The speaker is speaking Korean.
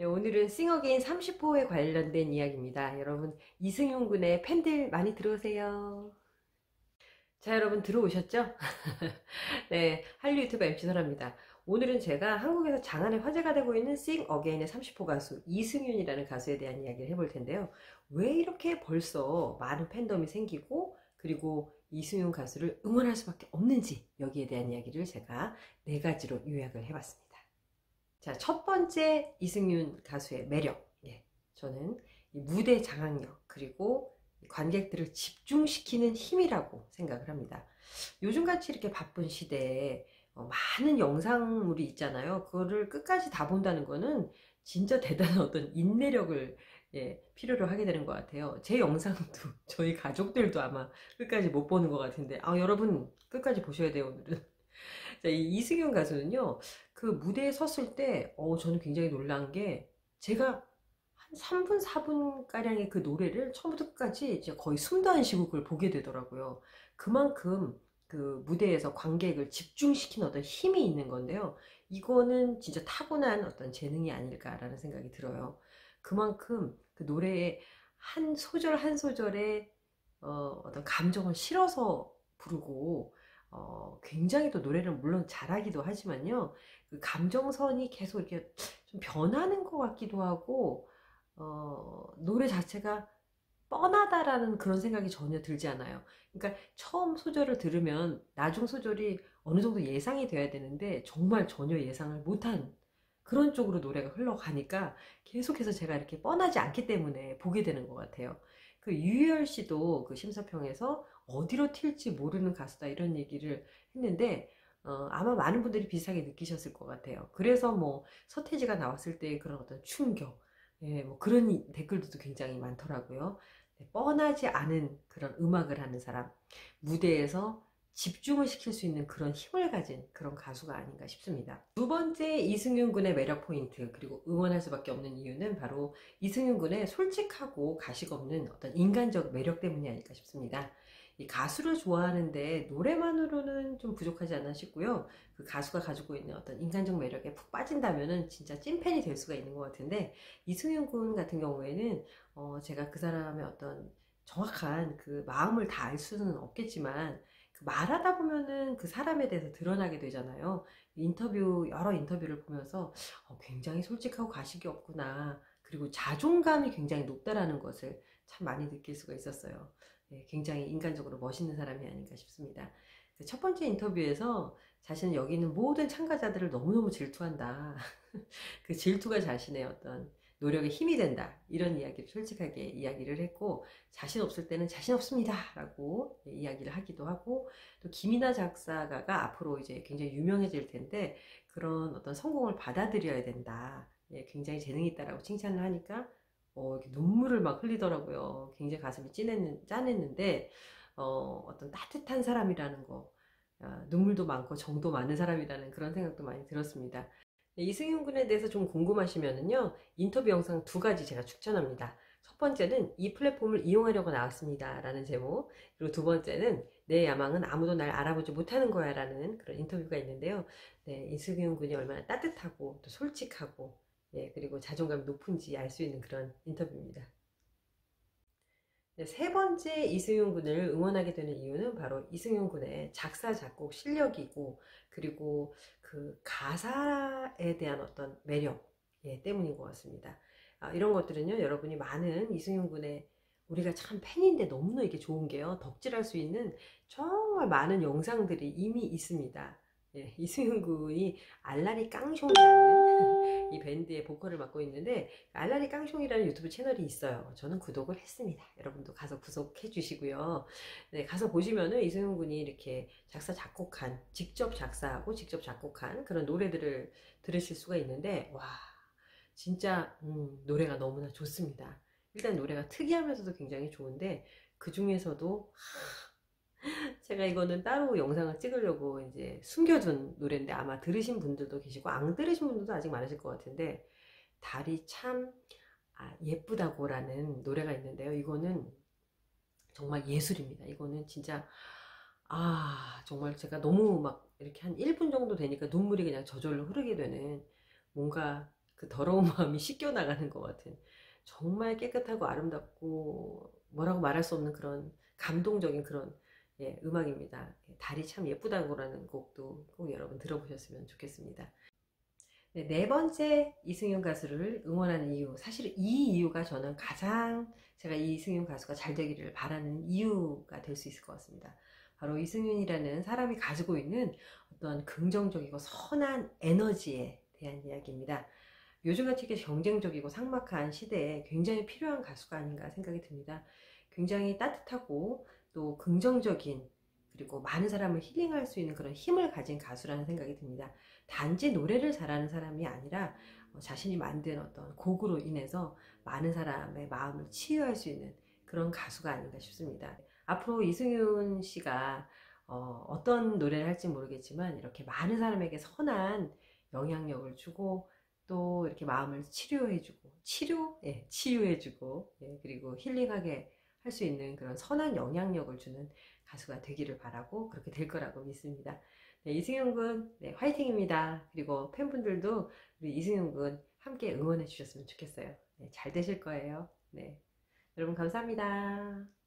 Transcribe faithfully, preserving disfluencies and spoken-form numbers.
네, 오늘은 싱어게인 삼십 호에 관련된 이야기입니다. 여러분, 이승윤 군의 팬들 많이 들어오세요. 자, 여러분 들어오셨죠? 네, 한류 유튜버 엠씨 설아입니다. 오늘은 제가 한국에서 장안의 화제가 되고 있는 싱어게인의 삼십 호 가수 이승윤이라는 가수에 대한 이야기를 해볼 텐데요. 왜 이렇게 벌써 많은 팬덤이 생기고 그리고 이승윤 가수를 응원할 수밖에 없는지 여기에 대한 이야기를 제가 네 가지로 요약을 해봤습니다. 자, 첫 번째 이승윤 가수의 매력. 예, 저는 이 무대 장악력 그리고 관객들을 집중시키는 힘이라고 생각을 합니다. 요즘같이 이렇게 바쁜 시대에 어, 많은 영상물이 있잖아요. 그거를 끝까지 다 본다는 거는 진짜 대단한 어떤 인내력을 예, 필요로 하게 되는 것 같아요. 제 영상도 저희 가족들도 아마 끝까지 못 보는 것 같은데 아, 여러분 끝까지 보셔야 돼요, 오늘은. 자, 이 이승윤 가수는요, 그 무대에 섰을 때, 어, 저는 굉장히 놀란 게, 제가 한 삼 분, 사 분가량의 그 노래를 처음부터 끝까지 이제 거의 숨도 안 쉬고 그걸 보게 되더라고요. 그만큼 그 무대에서 관객을 집중시키는 어떤 힘이 있는 건데요. 이거는 진짜 타고난 어떤 재능이 아닐까라는 생각이 들어요. 그만큼 그 노래의 한 소절 한 소절에 어, 어떤 감정을 실어서 부르고, 어, 굉장히 또 노래를 물론 잘하기도 하지만요. 그 감정선이 계속 이렇게 좀 변하는 것 같기도 하고, 어, 노래 자체가 뻔하다라는 그런 생각이 전혀 들지 않아요. 그러니까 처음 소절을 들으면 나중 소절이 어느 정도 예상이 돼야 되는데 정말 전혀 예상을 못한 그런 쪽으로 노래가 흘러가니까 계속해서 제가 이렇게 뻔하지 않기 때문에 보게 되는 것 같아요. 그 유희열 씨도 그 심사평에서 어디로 튈지 모르는 가수다 이런 얘기를 했는데 어, 아마 많은 분들이 비슷하게 느끼셨을 것 같아요. 그래서 뭐 서태지가 나왔을 때 그런 어떤 충격, 예, 뭐 그런 댓글도 굉장히 많더라고요. 네, 뻔하지 않은 그런 음악을 하는 사람, 무대에서 집중을 시킬 수 있는 그런 힘을 가진 그런 가수가 아닌가 싶습니다. 두 번째 이승윤 군의 매력 포인트 그리고 응원할 수밖에 없는 이유는 바로 이승윤 군의 솔직하고 가식 없는 어떤 인간적 매력 때문이 아닐까 싶습니다. 이 가수를 좋아하는데 노래만으로는 좀 부족하지 않나 싶고요. 그 가수가 가지고 있는 어떤 인간적 매력에 푹 빠진다면은 진짜 찐팬이 될 수가 있는 것 같은데 이승윤 군 같은 경우에는 어 제가 그 사람의 어떤 정확한 그 마음을 다 알 수는 없겠지만 그 말하다 보면은 그 사람에 대해서 드러나게 되잖아요. 인터뷰 여러 인터뷰를 보면서 어, 굉장히 솔직하고 가식이 없구나. 그리고 자존감이 굉장히 높다라는 것을 참 많이 느낄 수가 있었어요. 네, 굉장히 인간적으로 멋있는 사람이 아닌가 싶습니다. 첫 번째 인터뷰에서 자신은 여기 있는 모든 참가자들을 너무너무 질투한다. 그 질투가 자신의 어떤 노력에 힘이 된다. 이런 이야기를 솔직하게 이야기를 했고 자신 없을 때는 자신 없습니다. 라고 이야기를 하기도 하고 또 김이나 작사가가 앞으로 이제 굉장히 유명해질 텐데 그런 어떤 성공을 받아들여야 된다. 예, 굉장히 재능이 있다라고 칭찬을 하니까 어, 이렇게 눈물을 막 흘리더라고요. 굉장히 가슴이 찐했는, 짠했는데 어, 어떤 따뜻한 사람이라는 거 어, 눈물도 많고 정도 많은 사람이라는 그런 생각도 많이 들었습니다. 이승윤 군에 대해서 좀 궁금하시면은요, 인터뷰 영상 두 가지 제가 추천합니다. 첫 번째는 이 플랫폼을 이용하려고 나왔습니다. 라는 제목. 그리고 두 번째는 내 야망은 아무도 날 알아보지 못하는 거야. 라는 그런 인터뷰가 있는데요. 네, 이승윤 군이 얼마나 따뜻하고 또 솔직하고, 예, 그리고 자존감이 높은지 알 수 있는 그런 인터뷰입니다. 네, 세 번째 이승윤 군을 응원하게 되는 이유는 바로 이승윤 군의 작사, 작곡 실력이고, 그리고 그 가사에 대한 어떤 매력 예, 때문인 것 같습니다. 아, 이런 것들은요, 여러분이 많은 이승윤 군의 우리가 참 팬인데 너무나 이게 좋은 게요, 덕질할 수 있는 정말 많은 영상들이 이미 있습니다. 예, 이승윤 군이 알라리 깡숑이라는 이 밴드의 보컬을 맡고 있는데 알라리 깡숑이라는 유튜브 채널이 있어요. 저는 구독을 했습니다. 여러분도 가서 구독해 주시고요. 네, 가서 보시면은 이승윤 군이 이렇게 작사 작곡한 직접 작사하고 직접 작곡한 그런 노래들을 들으실 수가 있는데 와 진짜 음, 노래가 너무나 좋습니다. 일단 노래가 특이하면서도 굉장히 좋은데 그 중에서도 제가 이거는 따로 영상을 찍으려고 이제 숨겨둔 노래인데 아마 들으신 분들도 계시고 안 들으신 분들도 아직 많으실 것 같은데 달이 참 아, 예쁘다고 라는 노래가 있는데요. 이거는 정말 예술입니다. 이거는 진짜 아 정말 제가 너무 막 이렇게 한 일 분 정도 되니까 눈물이 그냥 저절로 흐르게 되는 뭔가 그 더러운 마음이 씻겨 나가는 것 같은 정말 깨끗하고 아름답고 뭐라고 말할 수 없는 그런 감동적인 그런 예, 음악입니다. 달이 참 예쁘다고라는 곡도 꼭 여러분 들어보셨으면 좋겠습니다. 네, 네 번째 이승윤 가수를 응원하는 이유, 사실 이 이유가 저는 가장 제가 이 이승윤 가수가 잘 되기를 바라는 이유가 될 수 있을 것 같습니다. 바로 이승윤이라는 사람이 가지고 있는 어떤 긍정적이고 선한 에너지에 대한 이야기입니다. 요즘같이 이렇게 경쟁적이고 삭막한 시대에 굉장히 필요한 가수가 아닌가 생각이 듭니다. 굉장히 따뜻하고 또 긍정적인, 그리고 많은 사람을 힐링할 수 있는 그런 힘을 가진 가수라는 생각이 듭니다. 단지 노래를 잘하는 사람이 아니라 자신이 만든 어떤 곡으로 인해서 많은 사람의 마음을 치유할 수 있는 그런 가수가 아닌가 싶습니다. 앞으로 이승윤 씨가 어, 어떤 노래를 할지 모르겠지만 이렇게 많은 사람에게 선한 영향력을 주고 또 이렇게 마음을 치료해주고 치료? 예, 치유해주고 예, 그리고 힐링하게 할 수 있는 그런 선한 영향력을 주는 가수가 되기를 바라고 그렇게 될 거라고 믿습니다. 네, 이승윤 군 네, 화이팅입니다. 그리고 팬분들도 우리 이승윤 군 함께 응원해 주셨으면 좋겠어요. 네, 잘 되실 거예요. 네, 여러분 감사합니다.